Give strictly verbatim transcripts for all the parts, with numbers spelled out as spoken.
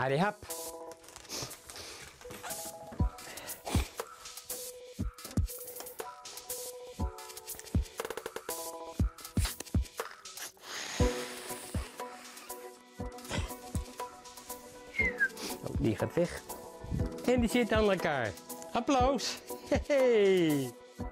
Harry hap. Oh, die gaat weg. En die zit aan elkaar. Applaus. Hey.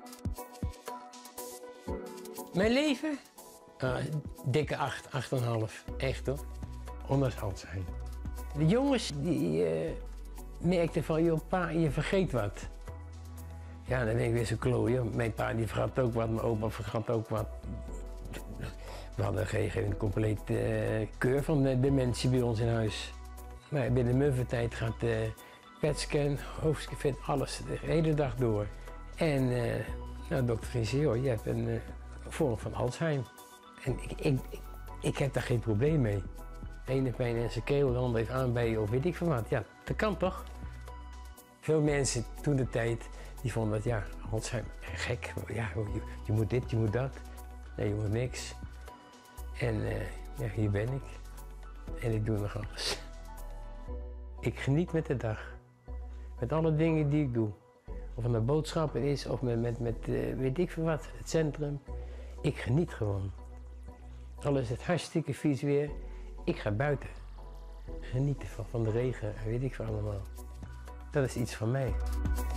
Mijn leven? Uh, dikke acht, acht en een half. Echt hoor. Ondanks Alzheimer. De jongens die uh, merkten van, joh pa, je vergeet wat. Ja, dan ben ik weer zo klooien. Mijn pa die vergat ook wat, mijn opa vergat ook wat. We hadden geen, geen compleet uh, keur van de dementie bij ons in huis. Maar binnen muffertijd gaat de uh, petscan, hoofdscan, alles de hele dag door. En uh, nou, dokter ging zeggen, joh, je hebt een uh, vorm van Alzheimer. En ik, ik, ik, ik heb daar geen probleem mee. De ene pijn in zijn keel, de ander heeft aanbijen of weet ik van wat. Ja, dat kan toch? Veel mensen toen de tijd, die vonden dat, ja, Alzheimer, gek. Ja, je, je moet dit, je moet dat. Nee, je moet niks. En uh, ja, hier ben ik. En ik doe nog alles. Ik geniet met de dag. Met alle dingen die ik doe. Of het nou boodschappen is, of met, met, met uh, weet ik veel wat, het centrum. Ik geniet gewoon. Al is het hartstikke vies weer, ik ga buiten. Genieten van, van de regen, weet ik veel allemaal. Dat is iets van mij.